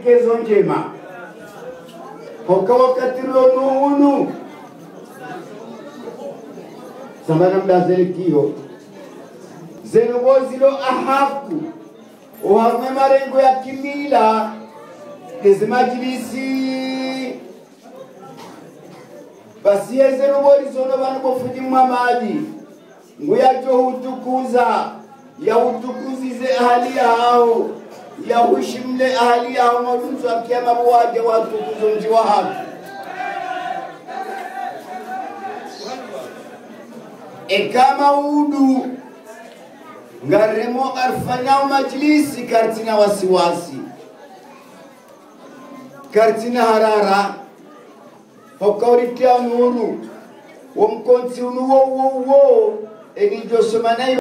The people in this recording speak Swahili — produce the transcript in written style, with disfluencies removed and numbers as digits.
pendekezo njema kwa wakati unu sambana mdazelikio zeno bozilo ahaku uhamwe marengo ya kimila ezimajilisi basi zeno bolizono banu bofujimwa maji nguyacho hutukuza ya utukuzize ahali yao ya ushimle ahali yao mwanzo akiama waje watukuzo mji wa haki kama udu ngaremo arfanya majlisi kartina wasiwasi kartina harara hokoritia nuru womkonti unuwo wo eni josomana